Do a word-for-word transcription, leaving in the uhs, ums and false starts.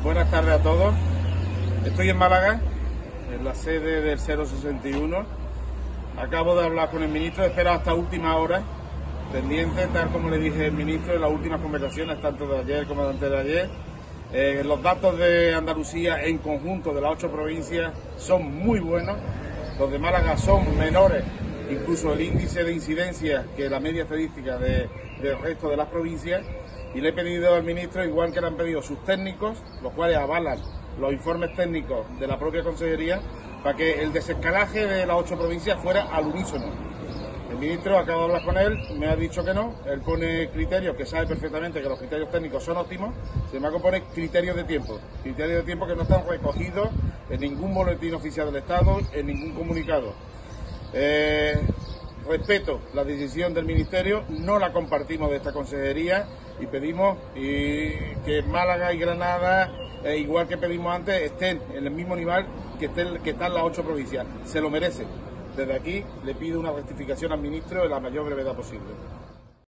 Buenas tardes a todos. Estoy en Málaga, en la sede del cero sesenta y uno. Acabo de hablar con el ministro, espero hasta última hora, pendiente, tal como le dije al ministro en las últimas conversaciones, tanto de ayer como de antes de ayer. Eh, los datos de Andalucía en conjunto de las ocho provincias son muy buenos. Los de Málaga son menores, incluso el índice de incidencia que la media estadística de, del resto de las provincias. Y le he pedido al ministro, igual que le han pedido sus técnicos, los cuales avalan los informes técnicos de la propia consejería, para que el desescalaje de las ocho provincias fuera al unísono. El ministro, acabo de hablar con él, me ha dicho que no, él pone criterios, que sabe perfectamente que los criterios técnicos son óptimos, sin embargo pone criterios de tiempo, criterios de tiempo que no están recogidos en ningún boletín oficial del Estado, en ningún comunicado. Eh, respeto la decisión del ministerio, no la compartimos de esta consejería y pedimos y que Málaga y Granada, eh, igual que pedimos antes, estén en el mismo nivel que, estén, que están las ocho provincias. Se lo merecen. Desde aquí le pido una rectificación al ministro en la mayor brevedad posible.